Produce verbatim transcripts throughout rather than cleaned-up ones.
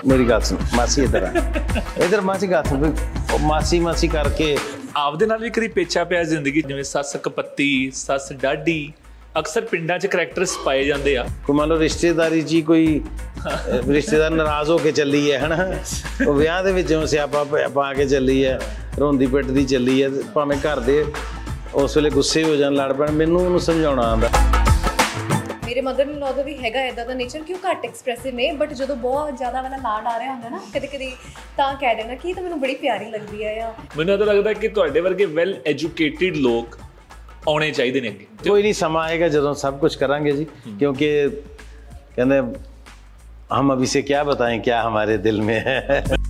मेरी गल सुन मासी इधर आ इधर मासी गल सुन मासी मासी करके ਆਪਦੇ ਨਾਲ ਵੀ ਕਦੀ ਪੇਚਾ ਪਿਆ ਜ਼ਿੰਦਗੀ ਜਿਵੇਂ ਸੱਸ ਕਪੱਤੀ ਸੱਸ ਡਾਢੀ ਅਕਸਰ ਪਿੰਡਾਂ 'ਚ ਕਰੈਕਟਰਸ ਪਾਏ ਜਾਂਦੇ ਆ कोई मान लो रिश्तेदारी जी कोई रिश्तेदार नाराज होके चली है है ना वो ਵਿਆਹ ਦੇ ਵਿੱਚ ਸਿਆਪਾ ਪਾ ਕੇ ਚੱਲੀ ਹੈ ਰੋਂਦੀ ਪਿੱਟਦੀ ਚੱਲੀ ਹੈ ਭਾਵੇਂ ਘਰ ਦੇ ਉਸ ਵੇਲੇ ਗੁੱਸੇ ਹੋ ਜਾਣ ਲੜ ਪੈਣ ਮੈਨੂੰ ਉਹਨੂੰ ਸਮਝਾਉਣਾ ਆਉਂਦਾ मेरे मदर इन लॉ का भी हैगा इदा का नेचर कि घट एक्सप्रैसिव ने बट जो बहुत ज़्यादा वाला लाड आ रहा होंगे ना कभी कभी तो कह देना कि तो मैंने बड़ी प्यारी लगती है या ਮੈਨੂੰ ਤਾਂ ਲੱਗਦਾ ਕਿ ਤੁਹਾਡੇ ਵਰਗੇ ਵੈਲ ਐਜੂਕੇਟਿਡ ਲੋਕ ਆਉਣੇ ਚਾਹੀਦੇ ਨੇ ਅੱਗੇ कोई नहीं समा आएगा जो सब कुछ करांगे जी क्योंकि कहते हम अभी से क्या बताएं क्या हमारे दिल में है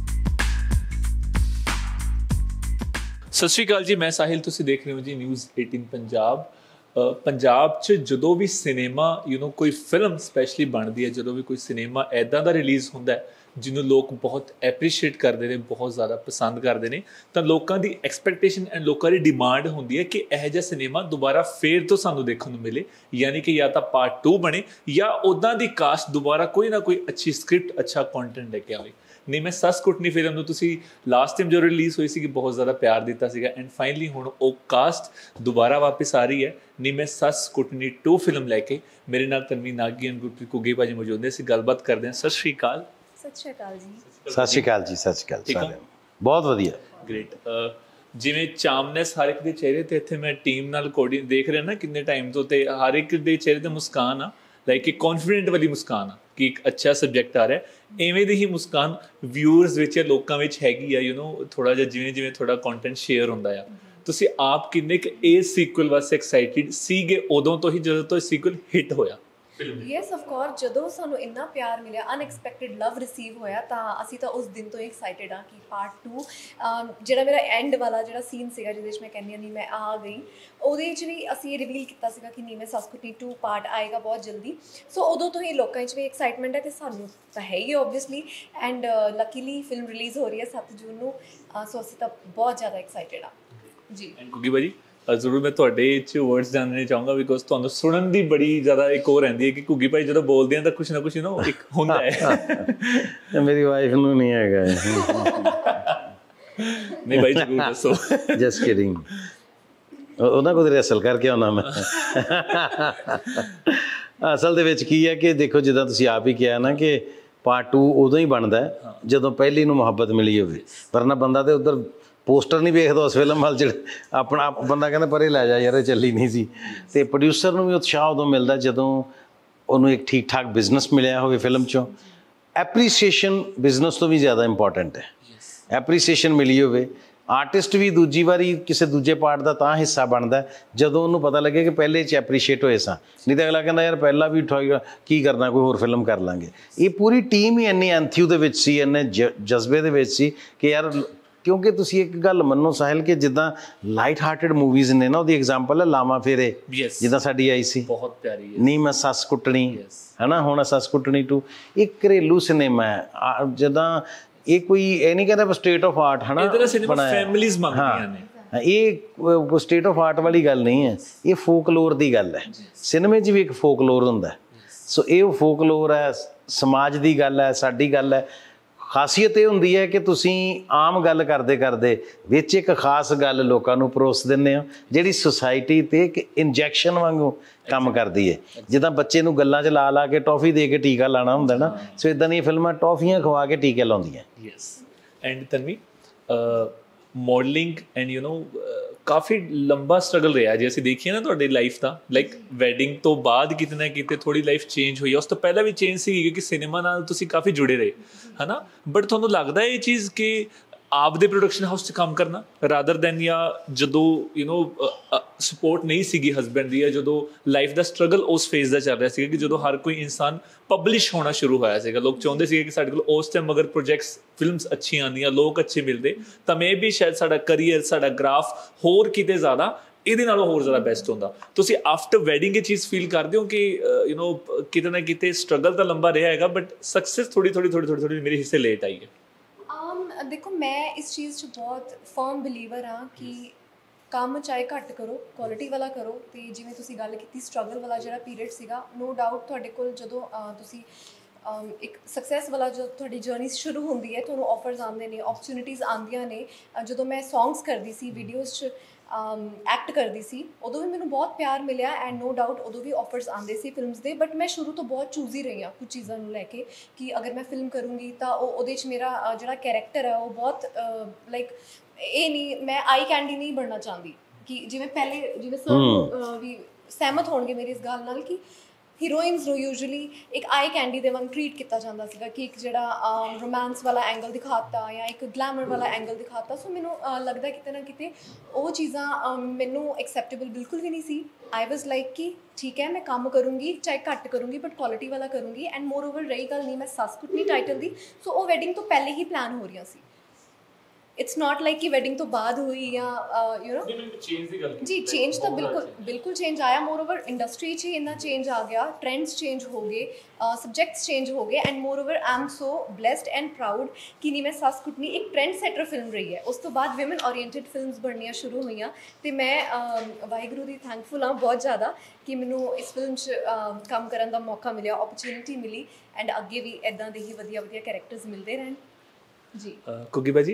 ਸਤਿ ਸ਼੍ਰੀ ਅਕਾਲ ਜੀ ਮੈਂ ਸਾਹਿਲ ਤੁਸੀਂ ਦੇਖ ਰਹੇ ਹੋ ਜੀ ਨਿਊਜ਼ ਅਠਾਰਾਂ ਪੰਜਾਬ ਪੰਜਾਬ 'ਚ ਜਦੋਂ ਵੀ ਸਿਨੇਮਾ ਯੂ ਨੋ ਕੋਈ ਫਿਲਮ ਸਪੈਸ਼ਲੀ ਬਣਦੀ ਹੈ ਜਦੋਂ ਵੀ ਕੋਈ ਸਿਨੇਮਾ ਇੱਦਾਂ ਦਾ ਰਿਲੀਜ਼ ਹੁੰਦਾ ਹੈ ਜਿਹਨੂੰ ਲੋਕ ਬਹੁਤ ਐਪਰੀਸ਼ੀਏਟ ਕਰਦੇ ਨੇ ਬਹੁਤ ਜ਼ਿਆਦਾ ਪਸੰਦ ਕਰਦੇ ਨੇ ਤਾਂ ਲੋਕਾਂ ਦੀ ਐਕਸਪੈਕਟੇਸ਼ਨ ਐਂਡ ਲੋਕਾਂ ਦੀ ਡਿਮਾਂਡ ਹੁੰਦੀ ਹੈ ਕਿ ਇਹੋ ਜਿਹਾ ਸਿਨੇਮਾ ਦੁਬਾਰਾ ਫੇਰ ਤੋਂ ਸਾਨੂੰ ਦੇਖਣ ਨੂੰ ਮਿਲੇ ਯਾਨੀ ਕਿ ਜਾਂ ਤਾਂ ਪਾਰਟ ਟੂ ਬਣੇ ਜਾਂ ਉੱਦਾਂ ਦੀ ਕਾਸਟ ਦੁਬਾਰਾ ਕੋਈ ਨਾ ਕੋਈ ਅੱਛੀ ਸਕ੍ਰਿਪਟ ਅੱਛਾ ਕੰਟੈਂਟ ਲੈ ਕੇ ਆਵੇ ਨਹੀਂ ਮੈਂ ਸੱਸ ਕੁੱਟਣੀ ਫਿਲਮ ਨੂੰ ਤੁਸੀਂ ਲਾਸਟ ਟਾਈਮ ਜੋ ਰਿਲੀਜ਼ ਹੋਈ ਸੀਗੀ ਬਹੁਤ ਜ਼ਿਆਦਾ ਪਿਆਰ ਦਿੱਤਾ ਸੀਗਾ ਐਂਡ ਫਾਈਨਲੀ ਹੁਣ ਉਹ ਕਾਸਟ ਦੁਬਾਰਾ ਵਾਪਸ ਆ ਰਹੀ ਹੈ ਨਹੀਂ ਮੈਂ ਸੱਸ ਕੁੱਟਣੀ ਟੂ ਫਿਲਮ ਲੈ ਕੇ ਮੇਰੇ ਨਾਲ ਤਨਵੀਰ ਨਾਗੀ ਐਂਡ ਗੁਰਪ੍ਰੀਤ ਘੁੱਗੀ ਭਾਜੀ ਮੌਜੂਦ ਨੇ ਅਸੀਂ ਗੱਲਬਾਤ ਕਰਦੇ ਹਾਂ ਸਤਿ ਸ਼੍ਰੀ ਅਕਾਲ सत श्री अकाल जी ਸਤਿ ਸ਼੍ਰੀ ਅਕਾਲ ਜੀ ਸਤਿ ਸ਼੍ਰੀ ਅਕਾਲ ਸਾਰਿਆਂ ਨੂੰ ਬਹੁਤ ਵਧੀਆ ਗ੍ਰੇਟ ਜਿਵੇਂ ਚਾਮਨੈਸ ਹਰ ਇੱਕ ਦੇ ਚਿਹਰੇ ਤੇ ਇੱਥੇ ਮੈਂ ਟੀਮ ਨਾਲ ਕੋਡੀ ਦੇਖ ਰਿਹਾ ਨਾ ਕਿੰਨੇ ਟਾਈਮ ਤੋਂ ਤੇ ਹਰ ਇੱਕ ਦੇ ਚਿਹਰੇ ਤੇ ਮੁਸਕਾਨ ਆ ਲਾਈਕ ਇੱਕ ਕੌਨਫੀਡੈਂਟ ਵਾਲੀ ਮੁਸਕਾਨ ਆ ਕਿ ਇੱਕ ਅੱਛਾ ਸਬਜੈਕਟ ਆ ਰਿਹਾ ਐਵੇਂ ਦੀ ਹੀ ਮੁਸਕਾਨ ਵਿਊਅਰਸ ਵਿੱਚ ਜਾਂ ਲੋਕਾਂ ਵਿੱਚ ਹੈਗੀ ਆ ਯੂ ਨੋ ਥੋੜਾ ਜਿਹਾ ਜਿਵੇਂ ਜਿਵੇਂ ਥੋੜਾ ਕੰਟੈਂਟ ਸ਼ੇਅਰ ਹੁੰਦਾ ਆ ਤੁਸੀਂ ਆਪ ਕਿੰਨੇ ਕੁ ਇਹ ਸੀਕੁਅਲ ਵਾਸਤੇ ਐਕਸਾਈਟਿਡ ਸੀਗੇ ਉਦੋਂ ਤੋਂ ਹੀ ਜਦੋਂ ਤੋਂ ਸੀਕੁਅਲ ਹਿੱਟ ਹੋਇਆ ਯੈਸ ਆਫ ਕੋਰਸ ਜਦੋਂ ਸਾਨੂੰ ਇੰਨਾ ਪਿਆਰ ਮਿਲਿਆ ਅਨਐਕਸਪੈਕਟਿਡ ਲਵ ਰਿਸੀਵ ਹੋਇਆ ਤਾਂ ਅਸੀਂ ਤਾਂ ਉਸ ਦਿਨ ਤੋਂ ਹੀ ਐਕਸਾਈਟਿਡ ਹਾਂ ਕਿ ਪਾਰਟ ਟੂ ਜਿਹੜਾ ਮੇਰਾ ਐਂਡ ਵਾਲਾ ਜਿਹੜਾ ਸੀਨ ਸੀਗਾ ਜਿਹਦੇ 'ਚ ਮੈਂ ਕਹਿੰਦੀ ਹਾਂ ਨਹੀਂ ਮੈਂ ਆ ਗਈ ਉਹਦੇ 'ਚ ਵੀ ਅਸੀਂ ਇਹ ਰਿਵੀਲ ਕੀਤਾ ਸੀਗਾ ਕਿ ਨਹੀਂ ਮੈਂ ਸੱਸ ਕੁੱਟਣੀ ਟੂ ਪਾਰਟ ਆਏਗਾ ਬਹੁਤ ਜਲਦੀ ਸੋ ਉਦੋਂ ਤੋਂ ਹੀ ਲੋਕਾਂ 'ਚ ਵੀ ਐਕਸਾਈਟਮੈਂਟ ਹੈ ਅਤੇ ਸਾਨੂੰ ਤਾਂ ਹੈ ਹੀ obviously and luckily film release ਹੋ ਰਹੀ ਹੈ ਸੱਤ ਜੂਨ ਨੂੰ ਸੋ ਅਸੀਂ ਤਾਂ ਬਹੁਤ ਜ਼ਿਆਦਾ ਐਕਸਾਈਟਿਡ ਹਾਂ ਜੀ ਘੁੱਗੀ ਭਾਜੀ ਜ਼ਰੂਰ ਮੈਂ ਤੁਹਾਡੇ 'ਚ ਵਰਡਸ ਜਾਣਨੇ ਚਾਹੂੰਗਾ ਬਿਕੋਜ਼ ਤੁਹਾਨੂੰ ਸੁਣਨ ਦੀ ਬੜੀ ਜ਼ਿਆਦਾ ਇੱਕ ਉਹ ਰਹਿੰਦੀ ਹੈ ਕਿ ਘੁੱਗੀ ਭਾਈ ਜਦੋਂ ਬੋਲਦੇ ਆ ਤਾਂ ਕੁਛ ਨਾ ਕੁਛ ਨਾ ਇੱਕ ਹੁੰਦਾ ਹੈ ਮੇਰੀ ਵਾਈਫ ਨੂੰ ਨਹੀਂ ਹੈਗਾ ਨਹੀਂ ਭਾਈ ਜ਼ਰੂਰ ਦੱਸੋ ਜਸਟ ਕਿਡਿੰਗ ਉਹਨਾਂ ਕੋਲ ਰਿਹਰਸਲ ਕਰਕੇ ਆਉਣਾ ਮੈਂ ਅਸਲ ਦੇ ਵਿੱਚ ਕੀ ਹੈ ਕਿ ਦੇਖੋ ਜਿੱਦਾਂ ਤੁਸੀਂ ਆਪ ਹੀ ਕਿਹਾ ਨਾ ਕਿ ਪਾਰਟ ਟੂ ਉਦੋਂ ਹੀ ਬਣਦਾ ਜਦੋਂ ਪਹਿਲੀ ਨੂੰ ਮੁਹੱਬਤ ਮਿਲੀ ਹੋਵੇ ਵਰਨਾ ਬੰਦਾ ਤੇ ਉੱਧਰ ਪੋਸਟਰ ਨਹੀਂ ਵੇਖਦਾ ਉਸ ਫਿਲਮ ਵੱਲ ਜਿਹੜਾ ਆਪਣਾ ਬੰਦਾ ਕਹਿੰਦਾ ਪਰੇ ਲੈ ਜਾ ਯਾਰ ਇਹ ਚੱਲੀ ਨਹੀਂ ਸੀ ਅਤੇ ਪ੍ਰੋਡਿਊਸਰ ਨੂੰ ਵੀ ਉਤਸ਼ਾਹ ਉਦੋਂ ਮਿਲਦਾ ਜਦੋਂ ਉਹਨੂੰ ਇੱਕ ਠੀਕ ਠਾਕ ਬਿਜ਼ਨਸ ਮਿਲਿਆ ਹੋਵੇ ਫਿਲਮ 'ਚੋਂ ਐਪਰੀਸੀਏਸ਼ਨ ਬਿਜ਼ਨਸ ਤੋਂ ਵੀ ਜ਼ਿਆਦਾ ਇੰਪੋਰਟੈਂਟ ਹੈ ਐਪਰੀਸੀਏਸ਼ਨ ਮਿਲੀ ਹੋਵੇ ਆਰਟਿਸਟ ਵੀ ਦੂਜੀ ਵਾਰੀ ਕਿਸੇ ਦੂਜੇ ਪਾਰਟ ਦਾ ਤਾਂ ਹਿੱਸਾ ਬਣਦਾ ਜਦੋਂ ਉਹਨੂੰ ਪਤਾ ਲੱਗੇ ਕਿ ਪਹਿਲੇ 'ਚ ਐਪਰੀਸ਼ੀਏਟ ਹੋਏ ਸਾਂ ਨਹੀਂ ਤਾਂ ਅਗਲਾ ਕਹਿੰਦਾ ਯਾਰ ਪਹਿਲਾਂ ਵੀ ਕੀ ਕਰਨਾ ਕੋਈ ਹੋਰ ਫਿਲਮ ਕਰ ਲਾਂਗੇ ਇਹ ਪੂਰੀ ਟੀਮ ਹੀ ਇੰਨੀ ਐਂਥਿਊ ਦੇ ਵਿੱਚ ਸੀ ਇੰਨੇ ਜ ਜਜ਼ਬੇ ਦੇ ਵਿੱਚ ਸੀ ਕਿ ਯਾਰ ਕਿਉਂਕਿ ਤੁਸੀਂ ਇੱਕ ਗੱਲ ਮੰਨੋ ਸਾਹਿਲ ਕਿ ਜਿੱਦਾਂ ਲਾਈਟ ਹਾਰਟਡ ਮੂਵੀਜ਼ ਨੇ ਨਾ ਉਹਦੀ ਐਗਜ਼ਾਮਪਲ ਹੈ ਲਾਵਾਂ ਫੇਰੇ ਜਿੱਦਾਂ ਸਾਡੀ ਆਈ ਸੀ ਬਹੁਤ ਪਿਆਰੀ ਹੈ ਨੀ ਮੈਂ ਸੱਸ ਕੁੱਟਣੀ ਹੈ ਨਾ ਹੁਣ ਸੱਸ ਕੁੱਟਣੀ ਟੂ ਇੱਕ ਘਰੇਲੂ ਸਿਨੇਮਾ ਹੈ ਜਿੱਦਾਂ ਇਹ ਕੋਈ ਇਹ ਨਹੀਂ ਕਹਿੰਦਾ ਸਟੇਟ ਆਫ ਆਰਟ ਹੈ ਨਾ ਫੈਮਿਲੀਜ਼ ਮੰਗਦੀਆਂ ਨੇ ਇਹ ਸਟੇਟ ਆਫ ਆਰਟ ਵਾਲੀ ਗੱਲ ਨਹੀਂ ਹੈ ਇਹ ਫੋਕਲੋਰ ਦੀ ਗੱਲ ਹੈ ਸਿਨੇਮੇ 'ਚ ਵੀ ਇੱਕ ਫੋਕਲੋਰ ਹੁੰਦਾ ਸੋ ਇਹ ਫੋਕਲੋਰ ਹੈ ਸਮਾਜ ਦੀ ਗੱਲ ਹੈ ਸਾਡੀ ਗੱਲ ਹੈ ਖਾਸੀਅਤ ਇਹ ਹੁੰਦੀ ਹੈ ਕਿ ਤੁਸੀਂ ਆਮ ਗੱਲ ਕਰਦੇ ਕਰਦੇ ਵਿੱਚ ਇੱਕ ਖਾਸ ਗੱਲ ਲੋਕਾਂ ਨੂੰ ਪਰੋਸ ਦਿੰਦੇ ਹੋ ਜਿਹੜੀ ਸੁਸਾਇਟੀ 'ਤੇ ਇੱਕ ਇੰਜੈਕਸ਼ਨ ਵਾਂਗੂ ਕੰਮ ਕਰਦੀ ਹੈ ਜਿੱਦਾਂ ਬੱਚੇ ਨੂੰ ਗੱਲਾਂ 'ਚ ਲਾ ਲਾ ਕੇ ਟੌਫੀ ਦੇ ਕੇ ਟੀਕਾ ਲਾਉਣਾ ਹੁੰਦਾ ਨਾ ਸੋ ਇੱਦਾਂ ਦੀਆਂ ਫਿਲਮਾਂ ਟੌਫੀਆਂ ਖਵਾ ਕੇ ਟੀਕੇ ਲਾਉਂਦੀਆਂ yes and Tanvi modelling and you know ਕਾਫੀ ਲੰਬਾ ਸਟਰਗਲ ਰਿਹਾ ਜੇ ਅਸੀਂ ਦੇਖੀਏ ਨਾ ਤੁਹਾਡੀ ਲਾਈਫ ਦਾ ਲਾਈਕ ਵੈਡਿੰਗ ਤੋਂ ਬਾਅਦ ਕਿਤੇ ਨਾ ਕਿਤੇ ਥੋੜ੍ਹੀ ਲਾਈਫ ਚੇਂਜ ਹੋਈ ਉਸ ਤੋਂ ਪਹਿਲਾਂ ਵੀ ਚੇਂਜ ਸੀਗੀ ਕਿਉਂਕਿ ਸਿਨੇਮਾ ਨਾਲ ਤੁਸੀਂ ਕਾਫੀ ਜੁੜੇ ਰਹੇ ਹੈ ਨਾ ਬਟ ਤੁਹਾਨੂੰ ਲੱਗਦਾ ਇਹ ਚੀਜ਼ ਕਿ ਆਪ ਦੇ ਪ੍ਰੋਡਕਸ਼ਨ ਹਾਊਸ 'ਚ ਕੰਮ ਕਰਨਾ ਰਾਦਰ ਦੈਨ ਜਾਂ ਜਦੋਂ ਯੂ ਨੋ ਸਪੋਰਟ ਨਹੀਂ ਸੀਗੀ ਹਸਬੈਂਡ ਦੀ ਜਾਂ ਜਦੋਂ ਲਾਈਫ ਦਾ ਸਟਰਗਲ ਉਸ ਫੇਜ਼ ਦਾ ਚੱਲ ਰਿਹਾ ਸੀਗਾ ਕਿ ਜਦੋਂ ਹਰ ਕੋਈ ਇਨਸਾਨ ਪਬਲਿਸ਼ ਹੋਣਾ ਸ਼ੁਰੂ ਹੋਇਆ ਸੀਗਾ ਲੋਕ ਚਾਹੁੰਦੇ ਸੀਗੇ ਕਿ ਸਾਡੇ ਕੋਲ ਉਸ ਟਾਈਮ ਅਗਰ ਪ੍ਰੋਜੈਕਟਸ ਫਿਲਮਸ ਅੱਛੀਆਂ ਆਉਂਦੀਆਂ ਲੋਕ ਅੱਛੇ ਮਿਲਦੇ ਤਾਂ ਮੇ ਵੀ ਸ਼ਾਇਦ ਸਾਡਾ ਕਰੀਅਰ ਸਾਡਾ ਗ੍ਰਾਫ ਹੋਰ ਕਿਤੇ ਜ਼ਿਆਦਾ ਇਹਦੇ ਨਾਲੋਂ ਹੋਰ ਜ਼ਿਆਦਾ ਬੈਸਟ ਹੁੰਦਾ ਤੁਸੀਂ ਆਫਟਰ ਵੈਡਿੰਗ ਇਹ ਚੀਜ਼ ਫੀਲ ਕਰਦੇ ਹੋ ਕਿ ਯੂ ਨੋ ਕਿਤੇ ਨਾ ਕਿਤੇ ਸਟਰਗਲ ਤਾਂ ਲੰਬਾ ਰਿਹਾ ਹੈਗਾ ਬਟ ਸਕਸੈਸ ਥੋੜ੍ਹੀ ਥੋੜ੍ਹੀ ਥੋੜ੍ਹੀ ਥੋੜ੍ਹੀ ਥੋੜ੍ਹੀ ਮੇਰੇ ਹਿੱਸੇ ਲੇਟ ਆਈ ਹੈ ਦੇਖੋ ਮੈਂ ਇਸ ਚੀਜ਼ 'ਚ ਬਹੁਤ ਫਰਮ ਬਿਲੀਵਰ ਹਾਂ ਕਿ ਕੰਮ ਚਾਹੇ ਘੱਟ ਕਰੋ ਕੁਆਲਿਟੀ ਵਾਲਾ ਕਰੋ ਅਤੇ ਜਿਵੇਂ ਤੁਸੀਂ ਗੱਲ ਕੀਤੀ ਸਟਰਗਲ ਵਾਲਾ ਜਿਹੜਾ ਪੀਰੀਅਡ ਸੀਗਾ ਨੋ ਡਾਊਟ ਤੁਹਾਡੇ ਕੋਲ ਜਦੋਂ ਤੁਸੀਂ ਇੱਕ ਸਕਸੈਸ ਵਾਲਾ ਜੋ ਤੁਹਾਡੀ ਜਰਨੀ ਸ਼ੁਰੂ ਹੁੰਦੀ ਹੈ, ਤੁਹਾਨੂੰ ਆਫਰਸ ਆਉਂਦੇ ਨੇ, ਓਪਰਚੁਨਿਟੀਜ਼ ਆਉਂਦੀਆਂ ਨੇ। ਅ, ਜਦੋਂ ਮੈਂ ਸੌਂਗਸ ਕਰਦੀ ਸੀ, ਵੀਡੀਓਜ਼ 'ਚ ਐਕਟ ਕਰਦੀ ਸੀ, ਉਦੋਂ ਵੀ ਮੈਨੂੰ ਬਹੁਤ ਪਿਆਰ ਮਿਲਿਆ ਐਂਡ ਨੋ ਡਾਊਟ ਉਦੋਂ ਵੀ ਆਫਰਸ ਆਉਂਦੇ ਸੀ ਫਿਲਮਸ ਦੇ। ਬਟ ਮੈਂ ਸ਼ੁਰੂ ਤੋਂ ਬਹੁਤ ਚੂਜ਼ੀ ਰਹੀ ਹਾਂ ਕੁਝ ਚੀਜ਼ਾਂ ਨੂੰ ਲੈ ਕੇ ਕਿ ਅਗਰ ਮੈਂ ਫਿਲਮ ਕਰੂੰਗੀ ਤਾਂ ਉਹ ਉਹਦੇ 'ਚ ਮੇਰਾ ਅ, ਜਿਹੜਾ ਕੈਰੈਕਟਰ ਹੈ ਉਹ ਬਹੁਤ ਲਾਈਕ ਇਹ ਨਹੀਂ, ਮੈਂ ਆਈ ਕੈਂਡੀ ਨਹੀਂ ਬਣਨਾ ਚਾਹੁੰਦੀ ਕਿ ਜਿਵੇਂ ਪਹਿਲੇ ਜਿਵੇਂ ਸਰ ਵੀ ਸਹਿਮਤ ਹੋਣਗੇ ਮੇਰੀ ਇਸ ਗੱਲ ਨਾਲ ਕਿ ਹੀਰੋਇਨਸ ਨੂੰ ਯੂਜੂਅਲੀ ਇੱਕ ਆਈ ਕੈਂਡੀ ਦੇ ਵਾਂਗ ਟਰੀਟ ਕੀਤਾ ਜਾਂਦਾ ਸੀਗਾ ਕਿ ਇੱਕ ਜਿਹੜਾ ਰੋਮਾਂਸ ਵਾਲਾ ਐਂਗਲ ਦਿਖਾਤਾ ਜਾਂ ਇੱਕ ਗਲੈਮਰ ਵਾਲਾ ਐਂਗਲ ਦਿਖਾਤਾ। ਸੋ ਮੈਨੂੰ ਲੱਗਦਾ ਕਿਤੇ ਨਾ ਕਿਤੇ ਉਹ ਚੀਜ਼ਾਂ ਮੈਨੂੰ ਐਕਸੈਪਟੇਬਲ ਬਿਲਕੁਲ ਵੀ ਨਹੀਂ ਸੀ। ਆਈ ਵਾਜ਼ ਲਾਈਕ ਕਿ ਠੀਕ ਹੈ ਮੈਂ ਕੰਮ ਕਰੂੰਗੀ, ਚਾਹੇ ਘੱਟ ਕਰੂੰਗੀ ਬਟ ਕੁਆਲਿਟੀ ਵਾਲਾ ਕਰੂੰਗੀ। ਐਂਡ ਮੋਰ ਓਵਰ ਰਹੀ ਗੱਲ ਨਹੀਂ ਮੈਂ ਸੱਸ ਕੁੱਟਣੀ ਟਾਈਟਲ ਦੀ, ਸੋ ਉਹ ਵੈਡਿੰਗ ਤੋਂ ਪਹਿਲੇ ਹੀ ਪਲਾਨ ਹੋ ਰਹੀਆਂ ਸੀ। ਇਟਸ ਨਾਟ ਲਾਈਕ ਕਿ ਵੈਡਿੰਗ ਤੋਂ ਬਾਅਦ ਹੋਈ ਜਾਂ ਯੂ ਨੋ ਚੇਂਜ ਦੀ ਗੱਲ ਜੀ। ਚੇਂਜ ਤਾਂ ਬਿਲਕੁਲ ਬਿਲਕੁਲ ਚੇਂਜ ਆਇਆ। ਮੋਰ ਓਵਰ ਇੰਡਸਟਰੀ 'ਚ ਹੀ ਇੰਨਾ ਚੇਂਜ ਆ ਗਿਆ, ਟ੍ਰੈਂਡਸ ਚੇਂਜ ਹੋ ਗਏ, ਸਬਜੈਕਟਸ ਚੇਂਜ ਹੋ ਗਏ। And moreover I am so blessed and proud ਕਿ ਨਹੀਂ ਮੈਂ ਸੱਸ ਕੁੱਟਣੀ ਇੱਕ ਟ੍ਰੈਂਡ ਸੈਟਰ ਫਿਲਮ ਰਹੀ ਹੈ। ਉਸ ਤੋਂ ਬਾਅਦ ਵਿਮਨ ਓਰੀਐਂਟਡ ਫਿਲਮਸ ਬਣਨੀਆਂ ਸ਼ੁਰੂ ਹੋਈਆਂ ਅਤੇ ਮੈਂ ਵਾਹਿਗੁਰੂ ਦੀ ਥੈਂਕਫੁਲ ਹਾਂ ਬਹੁਤ ਜ਼ਿਆਦਾ ਕਿ ਮੈਨੂੰ ਇਸ ਫਿਲਮ 'ਚ ਕੰਮ ਕਰਨ ਦਾ ਮੌਕਾ ਮਿਲਿਆ, ਓਪਰਚੁਨਿਟੀ ਮਿਲੀ। ਐਂਡ ਅੱਗੇ ਵੀ ਇੱਦਾਂ ਦੇ ਹੀ ਵਧੀਆ ਵਧੀਆ ਕੈਰੈਕਟਰਸ ਮਿਲਦੇ ਰਹਿਣ ਜੀ। ਕੁੱਗੀ ਭਾਜੀ,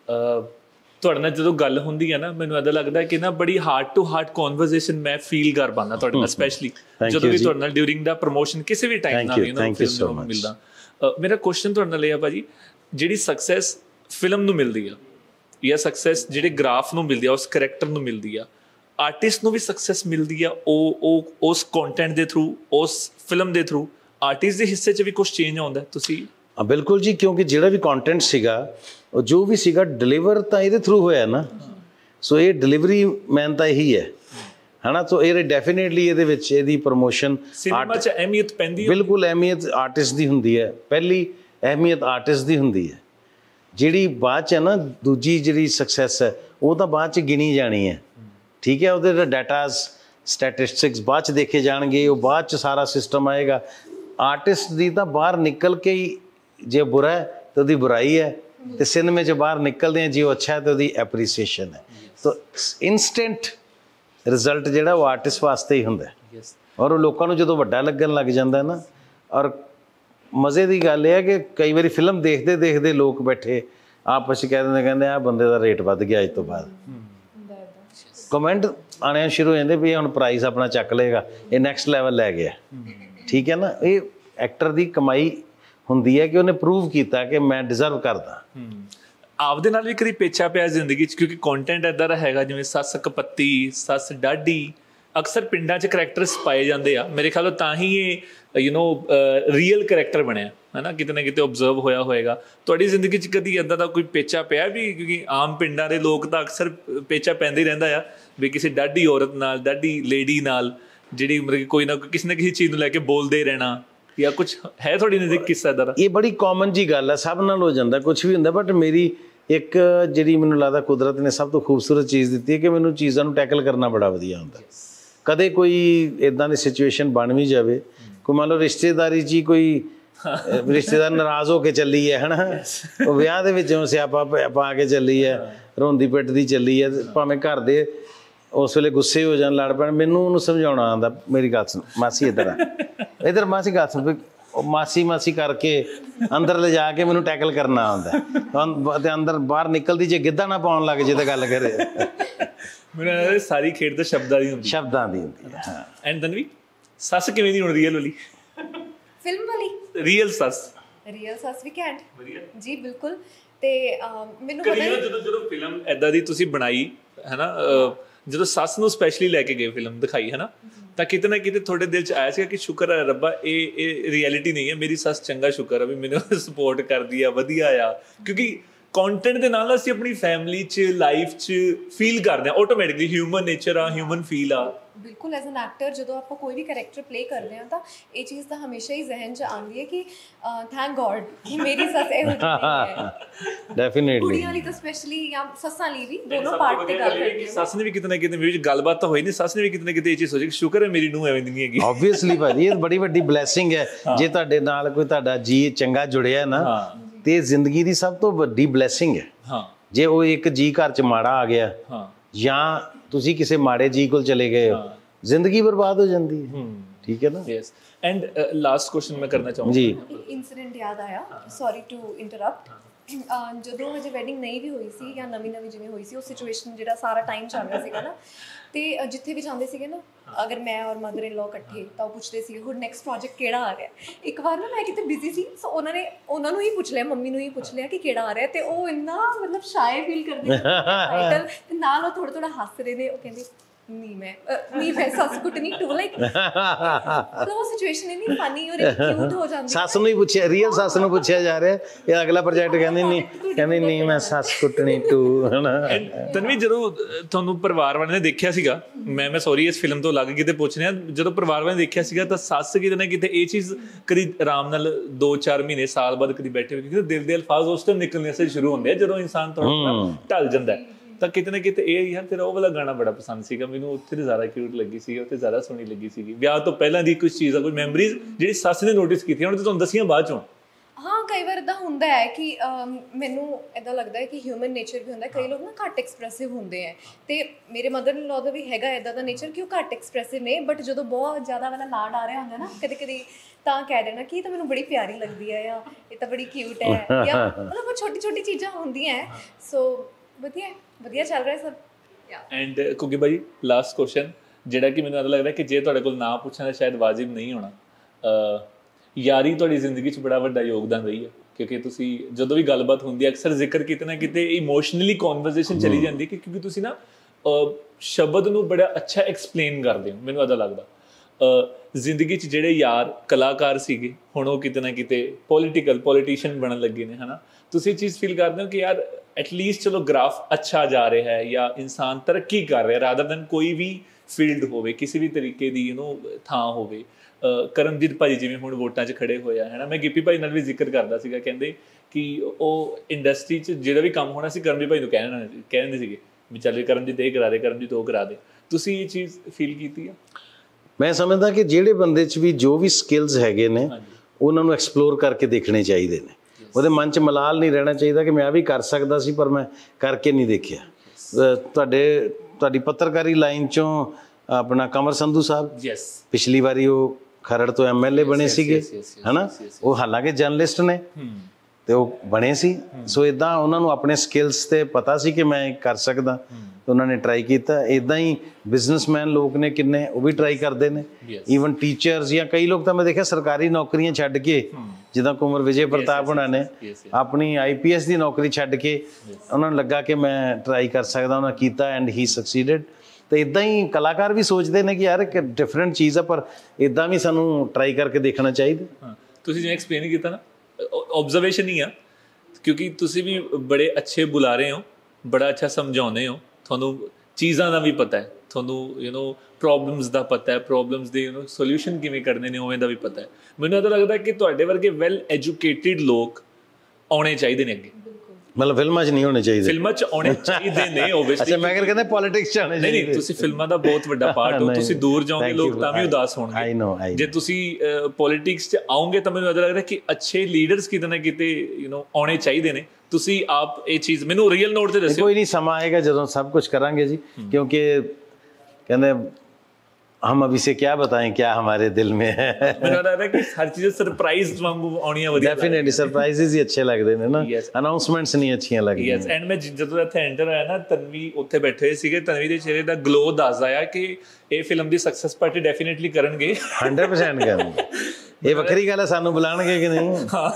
ਤੁਹਾਡੇ ਨਾਲ ਜਦੋਂ ਗੱਲ ਹੁੰਦੀ ਹੈ ਨਾ, ਮੈਨੂੰ ਇੱਦਾਂ ਲੱਗਦਾ ਕਿ ਨਾ ਬੜੀ ਹਾਰਟ ਟੂ ਹਾਰਟ ਕਨਵਰਸੇਸ਼ਨ ਮੈਂ ਫੀਲ ਕਰ ਪਾਉਂਦਾ ਤੁਹਾਡੇ ਨਾਲ, ਸਪੈਸ਼ਲੀ ਜਦੋਂ ਵੀ ਤੁਹਾਡੇ ਨਾਲ ਡਿਊਰਿੰਗ ਦਾ ਪ੍ਰਮੋਸ਼ਨ ਕਿਸੇ ਵੀ ਟਾਈਮ ਨਾਲ ਯੂ ਨੋ ਫਿਲਮ ਨੂੰ ਮਿਲਦਾ। ਮੇਰਾ ਕੁਐਸਚਨ ਤੁਹਾਡੇ ਨਾਲ ਇਹ ਆ ਭਾਜੀ, ਜਿਹੜੀ ਸਕਸੈਸ ਫਿਲਮ ਨੂੰ ਮਿਲਦੀ ਆ ਜਾਂ ਸਕਸੈਸ ਜਿਹੜੇ ਗ੍ਰਾਫ ਨੂੰ ਮਿਲਦੀ ਆ, ਉਸ ਕਰੈਕਟਰ ਨੂੰ ਮਿਲਦੀ ਆ, ਆਰਟਿਸਟ ਨੂੰ ਵੀ ਸਕਸੈਸ ਮਿਲਦੀ ਆ ਉਹ ਉਹ ਉਸ ਕੰਟੈਂਟ ਦੇ ਥਰੂ, ਉਸ ਫਿਲਮ ਦੇ ਥਰੂ ਆਰਟਿਸਟ ਦੇ ਹਿੱਸੇ 'ਚ ਵੀ ਕੁਝ ਚੇਂਜ ਆਉਂਦਾ ਤੁਸੀਂ? ਹਾਂ ਬਿਲਕੁਲ ਜੀ, ਕਿਉਂਕਿ ਜਿਹੜਾ ਵੀ ਕੰਟੈਂਟ ਸੀਗਾ ਉਹ ਜੋ ਵੀ ਸੀਗਾ ਡਿਲੀਵਰ ਤਾਂ ਇਹਦੇ ਥਰੂ ਹੋਇਆ ਨਾ। ਸੋ ਇਹ ਡਿਲੀਵਰੀ ਮੈਨ ਤਾਂ ਇਹੀ ਹੈ ਹੈ ਨਾ। ਸੋ ਇਹ ਡੈਫੀਨੇਟਲੀ ਇਹਦੇ ਵਿੱਚ ਇਹਦੀ ਪ੍ਰਮੋਸ਼ਨ ਸਿਨੇਮਾ 'ਚ ਅਹਿਮੀਅਤ ਪੈਂਦੀ ਹੈ। ਬਿਲਕੁਲ ਅਹਿਮੀਅਤ ਆਰਟਿਸਟ ਦੀ ਹੁੰਦੀ ਹੈ। ਪਹਿਲੀ ਅਹਿਮੀਅਤ ਆਰਟਿਸਟ ਦੀ ਹੁੰਦੀ ਹੈ, ਜਿਹੜੀ ਬਾਅਦ 'ਚ ਹੈ ਨਾ ਦੂਜੀ ਜਿਹੜੀ ਸਕਸੈਸ ਹੈ ਉਹ ਤਾਂ ਬਾਅਦ 'ਚ ਗਿਣੀ ਜਾਣੀ ਹੈ। ਠੀਕ ਹੈ, ਉਹਦੇ ਡਾਟਾਜ਼ ਸਟੈਟਿਸਟਿਕਸ ਬਾਅਦ 'ਚ ਦੇਖੇ ਜਾਣਗੇ, ਉਹ ਬਾਅਦ 'ਚ ਸਾਰਾ ਸਿਸਟਮ ਆਏਗਾ। ਆਰਟਿਸਟ ਦੀ ਤਾਂ ਬਾਹਰ ਨਿਕਲ ਕੇ ਹੀ ਜੇ ਬੁਰਾ ਹੈ ਤਾਂ ਉਹਦੀ ਬੁਰਾਈ ਹੈ, ਤੇ ਸਿਨੇਮੇ 'ਚ ਬਾਹਰ ਨਿਕਲਦੇ ਆ ਜੇ ਉਹ ਅੱਛਾ ਹੈ ਤਾਂ ਉਹਦੀ ਐਪਰੀਸੀਏਸ਼ਨ ਹੈ। ਤਾਂ ਇਨਸਟੈਂਟ ਰਿਜ਼ਲਟ ਜਿਹੜਾ ਉਹ ਆਰਟਿਸਟ ਵਾਸਤੇ ਹੀ ਹੁੰਦਾ ਹੈ। ਔਰ ਉਹ ਲੋਕਾਂ ਨੂੰ ਜਦੋਂ ਵੱਡਾ ਲੱਗਣ ਲੱਗ ਜਾਂਦਾ ਨਾ, ਔਰ ਮਜ਼ੇ ਦੀ ਗੱਲ ਇਹ ਹੈ ਕਿ ਕਈ ਵਾਰੀ ਫਿਲਮ ਦੇਖਦੇ ਦੇਖਦੇ ਲੋਕ ਬੈਠੇ ਆਪਸ 'ਚ ਕਹਿ ਦਿੰਦੇ, ਕਹਿੰਦੇ ਆਹ ਬੰਦੇ ਦਾ ਰੇਟ ਵੱਧ ਗਿਆ ਅੱਜ ਤੋਂ ਬਾਅਦ। ਕਮੈਂਟ ਆਉਣੇ ਸ਼ੁਰੂ ਹੋ ਜਾਂਦੇ ਵੀ ਹੁਣ ਪ੍ਰਾਈਸ ਆਪਣਾ ਚੱਕ ਲਏਗਾ, ਇਹ ਨੈਕਸਟ ਲੈਵਲ ਲੈ ਗਿਆ। ਠੀਕ ਹੈ ਨਾ, ਇਹ ਐਕਟਰ ਦੀ ਕਮਾਈ ਹੁੰਦੀ ਹੈ ਕਿ ਉਹਨੇ ਪ੍ਰੂਵ ਕੀਤਾ ਕਿ ਮੈਂ ਡਿਜ਼ਰਵ ਕਰਦਾ। ਆਪਦੇ ਨਾਲ ਵੀ ਕਦੀ ਪੇਚਾ ਪਿਆ ਜ਼ਿੰਦਗੀ 'ਚ, ਕਿਉਂਕਿ ਕੰਟੈਂਟ ਇੱਦਾਂ ਦਾ ਹੈਗਾ ਜਿਵੇਂ ਸੱਸ ਕਪੱਤੀ, ਸੱਸ ਡਾਢੀ, ਅਕਸਰ ਪਿੰਡਾਂ 'ਚ ਕਰੈਕਟਰਸ ਪਾਏ ਜਾਂਦੇ ਆ। ਮੇਰੇ ਖਿਆਲੋਂ ਤਾਂ ਹੀ ਇਹ ਯੂ ਨੋ ਰੀਅਲ ਕਰੈਕਟਰ ਬਣਿਆ ਹੈ ਨਾ, ਕਿਤੇ ਨਾ ਕਿਤੇ ਓਬਜ਼ਰਵ ਹੋਇਆ ਹੋਏਗਾ। ਤੁਹਾਡੀ ਜ਼ਿੰਦਗੀ 'ਚ ਕਦੀ ਇੱਦਾਂ ਦਾ ਕੋਈ ਪੇਚਾ ਪਿਆ ਵੀ? ਕਿਉਂਕਿ ਆਮ ਪਿੰਡਾਂ ਦੇ ਲੋਕ ਤਾਂ ਅਕਸਰ ਪੇਚਾ ਪੈਂਦਾ ਹੀ ਰਹਿੰਦਾ ਆ ਵੀ ਕਿਸੇ ਡਾਢੀ ਔਰਤ ਨਾਲ, ਡਾਢੀ ਲੇਡੀ ਨਾਲ, ਜਿਹੜੀ ਮਤਲਬ ਕਿ ਕੋਈ ਨਾ ਕੋਈ ਕਿਸੇ ਨਾ ਕਿਸੇ ਚੀਜ਼ ਨੂੰ ਲੈ ਕੇ ਬੋਲਦੇ ਰਹਿਣਾ, ਜਾਂ ਕੁਝ ਹੈ ਤੁਹਾਡੀ ਜ਼ਿੰਦਗੀ ਕਿੱਸਾ ਇੱਦਾਂ ਦਾ? ਇਹ ਬੜੀ ਕਾਮਨ ਜੀ ਗੱਲ ਹੈ, ਸਭ ਨਾਲ ਹੋ ਜਾਂਦਾ, ਕੁਝ ਵੀ ਹੁੰਦਾ। ਬਟ ਮੇਰੀ ਇੱਕ ਜਿਹੜੀ ਮੈਨੂੰ ਲੱਗਦਾ ਕੁਦਰਤ ਨੇ ਸਭ ਤੋਂ ਖੂਬਸੂਰਤ ਚੀਜ਼ ਦਿੱਤੀ ਹੈ ਕਿ ਮੈਨੂੰ ਚੀਜ਼ਾਂ ਨੂੰ ਟੈਕਲ ਕਰਨਾ ਬੜਾ ਵਧੀਆ ਹੁੰਦਾ। ਕਦੇ ਕੋਈ ਇੱਦਾਂ ਦੀ ਸਿਚੁਏਸ਼ਨ ਬਣ ਵੀ ਜਾਵੇ, ਕੋਈ ਮੰਨ ਲਓ ਰਿਸ਼ਤੇਦਾਰੀ 'ਚ ਹੀ ਕੋਈ ਰਿਸ਼ਤੇਦਾਰ ਨਾਰਾਜ਼ ਹੋ ਕੇ ਚੱਲੀ ਹੈ ਹੈ ਨਾ, ਉਹ ਵਿਆਹ ਦੇ ਵਿੱਚ ਸਿਆਪਾ ਪਾ ਕੇ ਚੱਲੀ ਹੈ, ਰੋਂਦੀ ਪਿੱਟਦੀ ਚੱਲੀ ਹੈ, ਭਾਵੇਂ ਘਰ ਦੇ ਉਸ ਵੇਲੇ ਗੁੱਸੇ ਹੋ ਜਾਣ, ਲੜ ਪੈਣ, ਮੈਨੂੰ ਉਹਨੂੰ ਸਮਝਾਉਣਾ ਆਉਂਦਾ, ਮੇਰੀ ਗੱਲ ਸੁਣ ਮਾਸੀ ਇੱਧਰ ਆ, ਇੱਧਰ ਮਾਸੀ ਗੱਲ ਸੁਣ, ਉਹ ਮਾਸੀ ਮਾਸੀ ਕਰਕੇ ਅੰਦਰ ਲਿਜਾ ਕੇ ਮੈਨੂੰ ਟੈਕਲ ਕਰਨਾ ਆਉਂਦਾ। ਤੇ ਅੰਦਰ ਬਾਹਰ ਨਿਕਲਦੀ ਜੇ ਗਿੱਧਾ ਨਾ ਪਾਉਣ ਲੱਗ ਜੇ ਤਾਂ ਗੱਲ ਕਰੇ। ਮੈਨੂੰ ਸਾਰੀ ਖੇਡ ਤਾਂ ਸ਼ਬਦਾਂ ਦੀ ਹੁੰਦੀ, ਸ਼ਬਦਾਂ ਦੀ ਹੁੰਦੀ ਹੈ। ਹਾਂ। ਐਂਡ ਦਨਵੀ, ਸੱਸ ਕਿਵੇਂ ਦੀ ਹੁਣ ਰੀਅਲ ਵਾਲੀ? ਫਿਲਮ ਵਾਲੀ ਰੀਅਲ ਸੱਸ? ਰੀਅਲ ਸੱਸ ਵੀ ਘੈਂਟ ਜੀ, ਬਿਲਕੁਲ। ਤੇ ਮੈਨੂੰ ਪਤਾ ਹੈ ਜਦੋਂ ਜਦੋਂ ਫਿਲਮ ਐਦਾਂ ਦੀ ਤੁਸੀਂ ਬਣਾਈ ਹੈ ਨਾ, ਜਦੋਂ ਸੱਸ ਨੂੰ ਸਪੈਸ਼ਲੀ ਲੈ ਕੇ ਗਏ ਫਿਲਮ ਦਿਖਾਈ ਹੈ ਨਾ, ਤਾਂ ਕਿਤੇ ਨਾ ਕਿਤੇ ਤੁਹਾਡੇ ਦਿਲ 'ਚ ਆਇਆ ਸੀਗਾ ਕਿ ਸ਼ੁਕਰ ਹੈ ਰੱਬਾ ਇਹ ਇਹ ਰਿਐਲਿਟੀ ਨਹੀਂ ਹੈ, ਮੇਰੀ ਸੱਸ ਚੰਗਾ ਸ਼ੁਕਰ ਆ ਵੀ ਮੈਨੂੰ ਸਪੋਰਟ ਕਰਦੀ ਆ, ਵਧੀਆ ਆ। ਕਿਉਂਕਿ ਕੰਟੈਂਟ ਦੇ ਨਾਲ ਅਸੀਂ ਆਪਣੀ ਫੈਮਿਲੀ 'ਚ, ਲਾਈਫ 'ਚ ਫੀਲ ਕਰਦੇ ਹਾਂ ਆਟੋਮੈਟਿਕਲੀ, ਹਿਊਮਨ ਨੇਚਰ ਆ, ਹਿਊਮਨ ਫੀਲ ਆ। ਬਿਲਕੁਲ ਐਜ਼ ਐਨ ਐਕਟਰ ਜਦੋਂ ਆਪਾਂ ਕੋਈ ਵੀ ਕਰੈਕਟਰ ਪਲੇ ਕਰਦੇ ਹਾਂ ਤਾਂ ਇਹ ਚੀਜ਼ ਤਾਂ ਹਮੇਸ਼ਾ ਹੀ ਜ਼ਹਿਨ 'ਚ ਆਉਂਦੀ ਹੈ ਕਿ ਥੈਂਕ ਗੋਡ ਕਿ ਮੇਰੀ ਸੱਸ ਇਹੋ ਜਿਹੀ ਹੈ। ਡੈਫੀਨੇਟਲੀ ਕੁੜੀਆਂ ਲਈ ਤਾਂ ਸਪੈਸ਼ਲੀ ਜਾਂ ਸੱਸਾਂ ਲਈ ਵੀ, ਦੋਨੋਂ ਪਾਰਟ ਤੇ ਗੱਲ ਕਰਦੇ ਹਾਂ। ਸੱਸ ਨੇ ਵੀ ਕਿਤੇ ਨਾ ਕਿਤੇ ਮੇਰੀ ਗੱਲਬਾਤ ਤਾਂ ਹੋਈ ਨਹੀਂ, ਸੱਸ ਨੇ ਵੀ ਕਿਤੇ ਨਾ ਕਿਤੇ ਇਹ ਚੀਜ਼ ਸੋਚੀ ਸ਼ੁਕਰ ਹੈ ਮੇਰੀ ਨੂੰਹ ਐਵੇਂ ਦੀ ਨਹੀਂ ਹੈਗੀ। ਓਬਵੀਅਸਲੀ ਭਾਜੀ ਇਹ ਬੜੀ ਵੱਡੀ ਬਲੈਸਿੰਗ ਹੈ ਜੇ ਤੁਹਾਡੇ ਨਾਲ ਕੋਈ ਤੁਹਾਡਾ ਜੀ ਚੰਗਾ ਜੁੜਿਆ ਨਾ, ਤੇ ਜ਼ਿੰਦਗੀ ਦੀ ਸਭ ਤੋਂ ਵੱਡੀ ਬਲੈਸਿੰਗ ਹੈ। ਹਾਂ, ਜੇ ਉਹ ਇੱਕ ਜੀ ਘਰ 'ਚ ਮਾੜਾ ਆ ਗਿਆ, ਹਾਂ, ਜਾਂ ਤੁਸੀਂ ਕਿਸੇ ਮਾੜੇ ਜੀ ਕੋਲ ਚਲੇ ਗਏ ਹੋ, ਜ਼ਿੰਦਗੀ ਬਰਬਾਦ ਹੋ ਜਾਂਦੀ ਹੈ। ਠੀਕ ਹੈ ਨਾ। ਯੈਸ। ਐਂਡ ਲਾਸਟ ਕੁਐਸਚਨ ਮੈਂ ਕਰਨਾ ਚਾਹੂੰਗਾ ਜੀ ਇੱਕ ਇਨਸੀਡੈਂਟ ਯਾਦ ਆਇਆ, ਸੌਰੀ ਟੂ ਇੰਟਰਰਪਟ। ਜਦੋਂ ਹਜੇ ਵੈਡਿੰਗ ਨਹੀਂ ਵੀ ਹੋਈ ਸੀ ਜਾਂ ਨਵੀਂ ਨਵੀਂ ਜਿਵੇਂ ਹੋਈ ਸੀ, ਉਹ ਸਿਚੁਏਸ਼ਨ ਜਿਹੜਾ ਸਾਰਾ ਟਾਈਮ ਚੱਲ ਰਿਹਾ ਸੀਗਾ ਨਾ, ਤੇ ਅ, ਜਿੱਥੇ ਵੀ ਜਾਂਦੇ ਸੀਗੇ ਨਾ, ਅਗਰ ਮੈਂ ਔਰ ਮਦਰ ਇਨ ਲਾ ਇਕੱਠੇ, ਤਾਂ ਉਹ ਪੁੱਛਦੇ ਸੀਗੇ ਹੁਣ ਨੈਕਸਟ ਪ੍ਰੋਜੈਕਟ ਕਿਹੜਾ ਆ ਰਿਹਾ। ਇੱਕ ਵਾਰ ਨਾ ਮੈਂ ਕਿਤੇ ਬਿਜ਼ੀ ਸੀ, ਸੋ ਉਹਨਾਂ ਨੇ ਉਹਨਾਂ ਨੂੰ ਹੀ ਪੁੱਛ ਲਿਆ, ਮੰਮੀ ਨੂੰ ਹੀ ਪੁੱਛ ਲਿਆ ਕਿ ਕਿਹੜਾ ਆ ਰਿਹਾ, ਤੇ ਉਹ ਇੰਨਾ ਮਤਲਬ ਸ਼ਾਇ ਫੀਲ ਕਰਦੇ ਟਾਈਟਲ, ਤੇ ਨਾਲ ਉਹ ਥੋੜਾ ਥੋੜਾ ਹੱਸ ਰਹੇ ਨੇ। ਉਹ ਕਹਿੰਦੇ ਨਹੀਂ ਮੈਂ ਅ, ਨਹੀਂ ਮੈਂ ਸੱਸ ਕੁੱਟਣੀ ਟੂ, ਲਾਈਕ ਮਤਲਬ ਉਹ ਸਿਚੁਏਸ਼ਨ ਇੰਨੀ ਫਨੀ ਔਰ ਕਿਊਟ ਹੋ ਜਾਂਦੀ। ਸੱਸ ਨੂੰ ਹੀ ਪੁੱਛਿਆ, ਰੀਅਲ ਸੱਸ ਨੂੰ ਪੁੱਛਿਆ ਜਾ ਰਿਹਾ, ਇਹ ਅਗਲਾ ਪ੍ਰੋਜੈਕਟ ਕਹਿੰਦੀ ਨਹੀਂ, ਕਹਿੰਦੀ ਨਹੀਂ ਮੈਂ ਸੱਸ ਕੁੱਟਣੀ ਟੂ, ਹਨਾ। ਤਨਵੀ, ਜਦੋਂ ਅਹ, ਤੁਹਾਨੂੰ ਪਰਿਵਾਰ ਵਾਲਿਆਂ ਨੇ ਦੇਖਿਆ ਸੀਗਾ, ਮੈਂ ਮੈਂ ਸੌਰੀ ਇਸ ਫਿਲਮ ਤੋਂ ਲੱਗ ਕਿਤੇ ਪੁੱਛ ਰਿਹਾ, ਜਦੋਂ ਪਰਿਵਾਰ ਵਾਲਿਆਂ ਨੇ ਦੇਖਿਆ ਸੀਗਾ ਤਾਂ ਸੱਸ ਕਿਤੇ ਨਾ ਕਿਤੇ ਇਹ ਚੀਜ਼ ਕਦੀ ਆਰਾਮ ਨਾਲ ਦੋ ਚਾਰ ਮਹੀਨੇ ਸਾਲ ਬਾਅਦ ਕਦੀ ਬੈਠੇ ਹੋਏ, ਕਿਉਂਕਿ ਦਿਲ ਦੇ ਅਲਫਾਜ਼ ਉਸ ਟਾਈਮ ਨਿਕਲਣੇ ਸੇ ਸ਼ੁਰੂ ਹੁੰਦੇ ਆ ਜਦੋਂ ਇਨਸਾਨ ਥੋੜਾ ਢਲ ਜਾਂਦਾ ਹੈ। ਤਾਂ ਕਿਤੇ ਨਾ ਕਿਤੇ ਇਹ ਯਾਰ ਤੇਰਾ ਉਹ ਵਾਲਾ ਗਾਣਾ ਬੜਾ ਪਸੰਦ ਸੀਗਾ ਮੈਨੂੰ, ਉੱਥੇ ਤੇ ਜ਼ਿਆਦਾ ਕਿਊਟ ਲੱਗੀ ਸੀ, ਉੱਥੇ ਜ਼ਿਆਦਾ ਸੋਹਣੀ ਲੱਗੀ ਸੀਗੀ। ਵਿਆਹ ਤੋਂ ਪਹਿਲਾਂ ਦੀ ਕੁਝ ਚੀਜ਼ਾਂ, ਕੋਈ ਮੈਮਰੀਜ਼ ਜਿਹੜੀ ਸੱਸ ਨੇ ਨੋਟਿਸ ਕੀਤੀਆਂ, ਹੁਣ ਤੇ ਤੁਹਾਨੂੰ ਦੱਸੀਆਂ ਬਾਅਦ ਚੋਂ। ਹਾਂ, ਕਈ ਵਾਰ ਇਦਾਂ ਹੁੰਦਾ ਹੈ ਕਿ ਅਮ, ਮੈਨੂੰ ਇਦਾਂ ਲੱਗਦਾ ਹੈ ਕਿ ਹਿਊਮਨ ਨੇਚਰ ਵੀ ਹੁੰਦਾ ਹੈ, ਕਈ ਲੋਕ ਨਾ ਘੱਟ ਐਕਸਪ੍ਰੈਸਿਵ ਹੁੰਦੇ ਹੈ, ਤੇ ਮੇਰੇ ਮਦਰ ਇਨ ਲਾ ਦਾ ਵੀ ਹੈਗਾ ਇਦਾਂ ਦਾ ਨੇਚਰ ਕਿ ਉਹ ਘੱਟ ਐਕਸਪ੍ਰੈਸਿਵ ਨੇ, ਬਟ ਜਦੋਂ ਬਹੁਤ ਜ਼ਿਆਦਾ ਵਾਲਾ ਲਾਡ ਆ ਰਿਹਾ ਹੁੰਦਾ ਨਾ ਕਦੇ ਕਦੇ, ਤਾਂ ਕਹਿ ਦੇਣਾ ਕਿ ਇਹ ਤਾਂ ਮੈਨੂੰ ਬੜੀ ਪਿਆਰੀ ਲੱਗਦੀ ਹੈ, ਜਾਂ ਇਹ ਤਾਂ ਬੜੀ ਕਿਊਟ ਹੈ, ਜਾਂ ਮਤਲਬ ਉਹ ਛੋਟੀ ਛੋਟੀ ਚੀਜ਼ਾਂ ਹੁੰਦੀਆਂ ਹੈ। ਸੋ ਵਧੀਆ ਵਧੀਆ ਚੱਲ ਰਿਹਾ ਸਭ। And Kuki Bhai, last question ਜਿਹੜਾ ਕਿ ਮੈਨੂੰ ਲੱਗਦਾ ਕਿ ਜੇ ਤੁਹਾਡੇ ਕੋਲ ਨਾ ਪੁੱਛਣਾ ਤਾਂ ਸ਼ਾਇਦ ਵਾਜਿਬ ਨਹੀਂ ਹੋਣਾ, ਯਾਰੀ ਤੁਹਾਡੀ ਜ਼ਿੰਦਗੀ 'ਚ ਬੜਾ ਵੱਡਾ ਯੋਗਦਾਨ ਰਹੀ ਹੈ, ਕਿਉਂਕਿ ਤੁਸੀਂ ਜਦੋਂ ਵੀ ਗੱਲਬਾਤ ਹੁੰਦੀ ਹੈ ਅਕਸਰ ਜ਼ਿਕਰ ਕਿਤੇ ਨਾ ਕਿਤੇ ਇਮੋਸ਼ਨਲੀ ਕਨਵਰਸੇਸ਼ਨ ਚਲੀ ਜਾਂਦੀ ਕਿ ਕਿਉਂਕਿ ਤੁਸੀਂ ਨਾ ਸ਼ਬਦ ਨੂੰ ਬੜਾ ਅੱਛਾ ਐਕਸਪਲੇਨ ਕਰਦੇ ਹੋ। ਮੈਨੂੰ ਇੱਦਾਂ ਲੱਗਦਾ ਜ਼ਿੰਦਗੀ 'ਚ ਜਿਹੜੇ ਯਾਰ ਕਲਾਕਾਰ ਸੀਗੇ, ਹੁਣ ਉਹ ਕਿਤੇ ਨਾ ਕਿਤੇ ਪੋਲੀਟੀਕਲ ਪੋਲੀਟੀਸ਼ੀਅਨ ਬਣਨ ਲੱਗੇ ਨੇ, ਹੈ ਨਾ। ਤੁਸੀਂ ਇਹ ਚੀਜ਼ ਫੀਲ ਕਰਦੇ ਹੋ ਕਿ ਯਾਰ ਐਟਲੀਸਟ ਚਲੋ ਗ੍ਰਾਫ ਅੱਛਾ ਜਾ ਰਿਹਾ ਹੈ ਜਾਂ ਇਨਸਾਨ ਤਰੱਕੀ ਕਰ ਰਿਹਾ, ਰਾਦਰ ਦੈਨ ਕੋਈ ਵੀ ਫੀਲਡ ਹੋਵੇ, ਕਿਸੇ ਵੀ ਤਰੀਕੇ ਦੀ ਇਹਨੂੰ ਥਾਂ ਹੋਵੇ। ਕਰਮਜੀਤ ਭਾਜੀ ਜਿਵੇਂ ਹੁਣ ਵੋਟਾਂ 'ਚ ਖੜੇ ਹੋਏ ਆ, ਹੈ ਨਾ। ਮੈਂ ਗਿੱਪੀ ਭਾਈ ਨਾਲ ਵੀ ਜ਼ਿਕਰ ਕਰਦਾ ਸੀਗਾ, ਕਹਿੰਦੇ ਕਿ ਉਹ ਇੰਡਸਟਰੀ 'ਚ ਜਿਹੜਾ ਵੀ ਕੰਮ ਹੋਣਾ ਸੀ ਕਰਮਜੀਤ ਭਾਈ ਨੂੰ ਕਹਿਣਾ ਕਹਿੰਦੇ ਸੀਗੇ ਵੀ ਚੱਲ ਕਰਮਜੀਤ ਇਹ ਕਰਾ ਦੇ, ਕਰਮਜੀਤ ਉਹ ਕਰਾ ਦੇ। ਤੁਸੀਂ ਇਹ ਚੀਜ਼ ਫੀਲ ਕੀਤੀ ਆ? ਮੈਂ ਸਮਝਦਾ ਕਿ ਜਿਹੜੇ ਬੰਦੇ 'ਚ ਵੀ ਜੋ ਵੀ ਸਕਿੱਲਸ ਹੈਗੇ ਨੇ ਉਹਨਾਂ ਨੂੰ ਐਕਸਪਲੋਰ ਕਰਕੇ ਦੇਖਣੇ ਚਾਹੀਦੇ ਨੇ। ਉਹਦੇ ਮਨ 'ਚ ਮਲਾਲ ਨਹੀਂ ਰਹਿਣਾ ਚਾਹੀਦਾ ਕਿ ਮੈਂ ਆ ਵੀ ਕਰ ਸਕਦਾ ਸੀ ਪਰ ਮੈਂ ਕਰਕੇ ਨਹੀਂ ਦੇਖਿਆ। ਤੁਹਾਡੇ ਤੁਹਾਡੀ ਪੱਤਰਕਾਰੀ ਲਾਈਨ 'ਚੋਂ ਆਪਣਾ ਕਮਰ ਸੰਧੂ ਸਾਹਿਬ, ਯੈਸ, ਪਿਛਲੀ ਵਾਰੀ ਉਹ ਖਰੜ ਤੋਂ ਐਮ ਐਲ ਏ ਬਣੇ ਸੀਗੇ, ਹੈ ਨਾ। ਉਹ ਹਾਲਾਂਕਿ ਜਰਨਲਿਸਟ ਨੇ ਤੇ ਉਹ ਬਣੇ ਸੀ, ਸੋ ਇੱਦਾਂ ਉਹਨਾਂ ਨੂੰ ਆਪਣੇ ਸਕਿੱਲਸ 'ਤੇ ਪਤਾ ਸੀ ਕਿ ਮੈਂ ਕਰ ਸਕਦਾ, ਉਹਨਾਂ ਨੇ ਟਰਾਈ ਕੀਤਾ। ਇੱਦਾਂ ਹੀ ਬਿਜ਼ਨਸਮੈਨ ਲੋਕ ਨੇ ਕਿੰਨੇ, ਉਹ ਵੀ ਟਰਾਈ ਕਰਦੇ ਨੇ। ਈਵਨ ਟੀਚਰਸ ਜਾਂ ਕਈ ਲੋਕ ਤਾਂ ਮੈਂ ਦੇਖਿਆ ਸਰਕਾਰੀ ਨੌਕਰੀਆਂ ਛੱਡ ਕੇ, ਜਿੱਦਾਂ ਕੁੰਵਰ ਵਿਜੇ ਪ੍ਰਤਾਪ ਹੋਣਾ ਨੇ ਆਪਣੀ ਆਈ ਪੀ ਐਸ ਦੀ ਨੌਕਰੀ ਛੱਡ ਕੇ ਉਹਨਾਂ ਨੂੰ ਲੱਗਾ ਕਿ ਮੈਂ ਟਰਾਈ ਕਰ ਸਕਦਾ, ਉਹਨਾਂ ਕੀਤਾ ਐਂਡ ਹੀ ਸਕਸੀਡਡ। ਤੇ ਇੱਦਾਂ ਹੀ ਕਲਾਕਾਰ ਵੀ ਸੋਚਦੇ ਨੇ ਕਿ ਯਾਰ ਇੱਕ ਡਿਫਰੈਂਟ ਚੀਜ਼ ਆ, ਪਰ ਇੱਦਾਂ ਵੀ ਸਾਨੂੰ ਟਰਾਈ ਕਰਕੇ ਦੇਖਣਾ ਚਾਹੀਦਾ। ਹਾਂ, ਤੁਸੀਂ ਜਿਵੇਂ ਐਕਸਪਲੇਨ ਕੀਤਾ ਨਾ, ਆਬਜ਼ਰਵੇਸ਼ਨ ਹੀ ਆ, ਕਿਉਂਕਿ ਤੁਸੀਂ ਵੀ ਬੜੇ ਅੱਛੇ ਬੁਲਾਰੇ ਹੋ, ਬੜਾ ਅੱਛਾ ਸਮਝਾਉਂਦੇ ਹੋ, ਤੁਹਾਨੂੰ ਚੀਜ਼ਾਂ ਦਾ ਵੀ ਪਤਾ ਹੈ, ਤੁਹਾਨੂੰ ਯੂ ਨੋ ਪ੍ਰੋਬਲਮਸ ਦਾ ਪਤਾ ਹੈ, ਪ੍ਰੋਬਲਮਸ ਦੇ ਯੂ ਨੋ ਸੋਲਿਊਸ਼ਨ ਕਿਵੇਂ ਕਰਨੇ ਨੇ ਉਵੇਂ ਦਾ ਵੀ ਪਤਾ ਹੈ। ਮੈਨੂੰ ਤਾਂ ਲੱਗਦਾ ਕਿ ਤੁਹਾਡੇ ਵਰਗੇ ਵੈਲ ਐਜੂਕੇਟਿਡ ਲੋਕ ਆਉਣੇ ਚਾਹੀਦੇ ਨੇ ਅੱਗੇ, ਮਤਲਬ ਫਿਲਮਾਂ 'ਚ ਨਹੀਂ ਹੋਣੇ ਚਾਹੀਦੇ। ਫਿਲਮਾਂ 'ਚ ਆਉਣੇ ਚਾਹੀਦੇ ਨੇ ਓਬਵੀਅਸਲੀ। ਅੱਛਾ, ਮੈਂ ਕਹਿੰਦਾ ਪੋਲਿਟਿਕਸ 'ਚ ਆਉਣੇ ਚਾਹੀਦੇ। ਨਹੀਂ, ਤੁਸੀਂ ਫਿਲਮਾਂ ਦਾ ਬਹੁਤ ਵੱਡਾ ਪਾਰਟ ਹੋ, ਤੁਸੀਂ ਦੂਰ ਜਾਓਗੇ ਲੋਕ ਤਾਂ ਵੀ ਉਦਾਸ ਹੋਣਗੇ। ਜੇ ਤੁਸੀਂ ਪੋਲਿਟਿਕਸ 'ਚ ਆਓਗੇ ਤਾਂ ਮੈਨੂੰ ਲੱਗਦਾ ਕਿ ਅੱਛੇ ਲੀਡਰਸ ਕਿਤੇ ਨਾ ਕਿਤੇ ਯੂ ਨੋ ਆਉਣੇ ਚਾਹੀਦੇ ਨੇ। ਤੁਸੀਂ ਆਪ ਇਹ ਚੀਜ਼ ਮੈਨੂੰ ਰੀਅਲ ਨੋਟ ਤੇ ਦੱਸਿਓ। ਕੋਈ ਨਹੀਂ, ਸਮਾਂ ਆਏਗਾ ਜਦੋਂ ਸਭ ਕੁਝ ਕਰਾਂਗੇ ਜੀ, ਕਿਉਂਕਿ ਕਹਿੰਦੇ हम अभी से क्या बताएं क्या हमारे दिल में है। ਮੈਨੂੰ ਲੱਗਦਾ ਕਿ ਹਰ ਚੀਜ਼ ਸਰਪ੍ਰਾਈਜ਼ ਵਾਂਗੂ ਆਉਣੀਆਂ ਵਧੀਆ। ਡੈਫੀਨਿਟਲੀ ਸਰਪ੍ਰਾਈਜ਼ਸ ਹੀ ਅੱਛੇ ਲੱਗਦੇ ਨੇ ਨਾ, ਅਨਾਉਂਸਮੈਂਟਸ ਨਹੀਂ ਅੱਛੀਆਂ ਲੱਗਦੀਆਂ। ਯੈਸ, ਐਂਡ ਮੈਂ ਜਦੋਂ ਇੱਥੇ ਐਂਟਰ ਹੋਇਆ ਨਾ, ਤਨਵੀ ਉੱਥੇ ਬੈਠੇ ਹੋਏ ਸੀਗੇ, ਤਨਵੀ ਦੇ ਚਿਹਰੇ ਦਾ ਗਲੋ ਦੱਸਦਾ ਆ ਕਿ ਇਹ ਫਿਲਮ ਦੀ ਸਕਸੈਸ ਪਾਰਟੀ ਡੈਫੀਨਿਟਲੀ ਕਰਨਗੇ, ਹੰਡਰਡ ਪਰਸੈਂਟ ਕਰਨਗੇ। ਇਹ ਵੱਖਰੀ ਗੱਲ ਹੈ ਸਾਨੂੰ ਬੁਲਾਣਗੇ ਕਿ ਨਹੀਂ।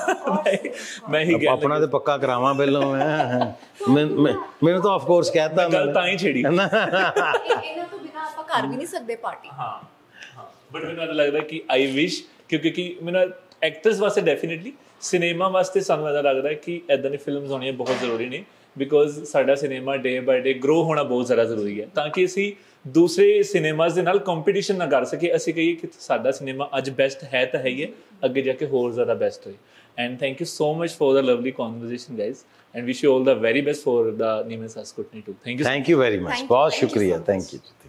ਮੈਂ ਹੀ ਆਪਣਾ ਤੇ ਪੱਕਾ ਕਰਾਵਾਂ ਪਹਿਲਾਂ ਮੈਂ, ਮੈਨੂੰ ਤਾਂ ਆਫ ਕੋਰਸ ਕਹਿਤਾ ਗੱਲ ਤਾਂ ਹੀ ਛੇੜੀ। ਇਹਨਾਂ ਤੋਂ ਬਿਨਾਂ ਆਪਾਂ ਕਰ ਵੀ ਨਹੀਂ ਸਕਦੇ ਪਾਰਟੀ। ਹਾਂ ਹਾਂ, ਬਟ ਮੈਨੂੰ ਤਾਂ ਲੱਗਦਾ ਕਿ ਆਈ ਵਿਸ਼, ਕਿਉਂਕਿ ਮੈਨੂੰ ਐਕਟਰਸ ਵਾਸਤੇ ਡੈਫੀਨਿਟਲੀ, ਸਿਨੇਮਾ ਵਾਸਤੇ ਸਾਨੂੰ ਇੱਦਾਂ ਲੱਗਦਾ ਕਿ ਇੱਦਾਂ ਦੀ ਫਿਲਮਸ ਹੋਣੀਆਂ ਬਹੁਤ ਜ਼ਰੂਰੀ ਨੇ, ਬਿਕੋਜ਼ ਸਾਡਾ cinema day by day grow ਹੋਣਾ ਬਹੁਤ ਜ਼ਿਆਦਾ ਜ਼ਰੂਰੀ ਹੈ, ਤਾਂ ਕਿ ਅਸੀਂ ਦੂਸਰੇ ਸਿਨੇਮਾਜ਼ ਦੇ ਨਾਲ ਕੰਪੀਟੀਸ਼ਨ ਨਾ ਕਰ ਸਕੀਏ। ਅਸੀਂ ਕਹੀਏ ਕਿ ਸਾਡਾ ਸਿਨੇਮਾ ਅੱਜ ਬੈਸਟ ਹੈ ਤਾਂ ਹੈ ਹੀ ਹੈ, ਅੱਗੇ ਜਾ ਕੇ ਹੋਰ ਜ਼ਿਆਦਾ ਬੈਸਟ ਹੋਏ। And thank you so much for the lovely conversation guys, and wish you all the very best for the नीमे सास कुटनी too. Thank you, thank you very much, बहुत शुक्रिया, थैंक यू।